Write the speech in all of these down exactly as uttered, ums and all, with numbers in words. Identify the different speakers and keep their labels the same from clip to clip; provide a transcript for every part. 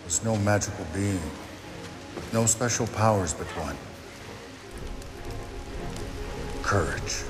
Speaker 1: There's no magical being, no special powers but one. Courage.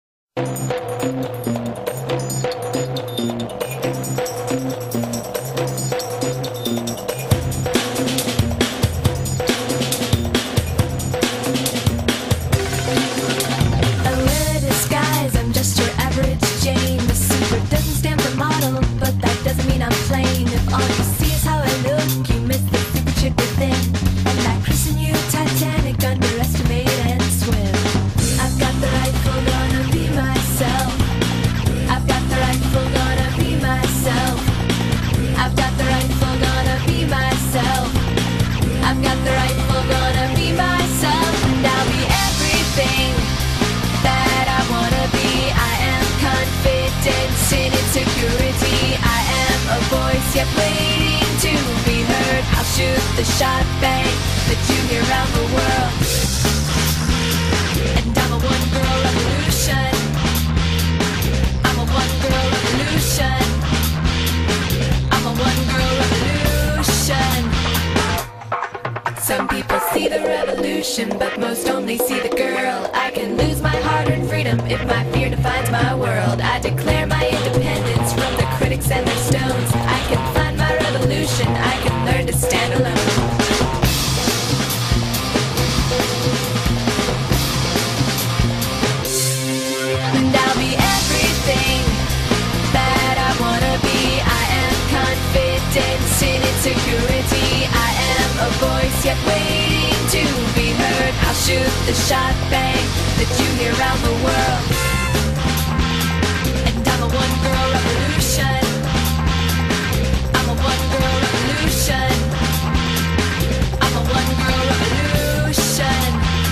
Speaker 2: Yet waiting to be heard, I'll shoot the shot, bang, that you hear around the world. And I'm a one-girl revolution. I'm a one-girl revolution. I'm a one-girl revolution. Some people see the revolution, but most only see the girl. I can lose my hard-earned freedom if my fear defines my world. I declare my independence from the critics and their stones. I can find my revolution, I can learn to stand alone. And I'll be everything that I wanna be. I am confidence in insecurity. I am a voice yet waiting to be heard. I'll shoot the shot, bang, that you hear around the world. And I'm a one-girl revolution. I'm a one-girl revolution. I'm a one-girl revolution.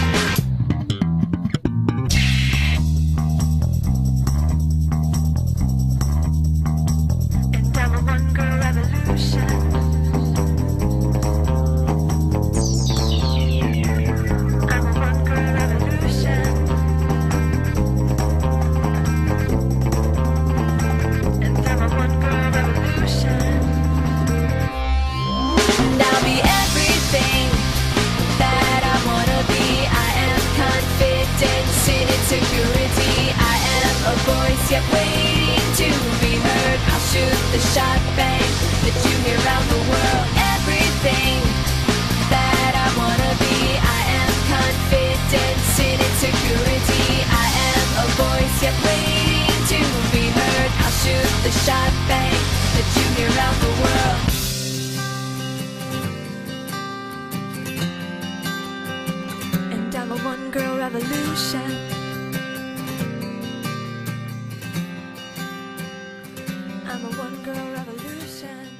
Speaker 2: And I'm a one-girl revolution. I'm a one-girl revolution. And I'm a one-girl revolution. And I'll be everything that I wanna be. I am confidence in insecurity. I am a voice yet waiting to be heard. I'll shoot the shot, bang, that you hear around the world. Everything that I wanna be. I am confidence in insecurity. I am a voice yet waiting to be heard. I'll shoot the shot, bang, that you hear around the world. And I'm a one-girl revolution. I'm a one-girl revolution.